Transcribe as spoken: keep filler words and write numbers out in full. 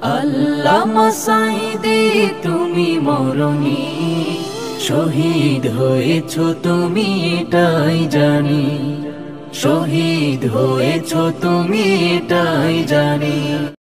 আল্লামা সাঈদী তুমি মরণি, শহীদ হয়েছ তুমি এটাই জানি, শহীদ হয়েছ তুমি এটাই জানি।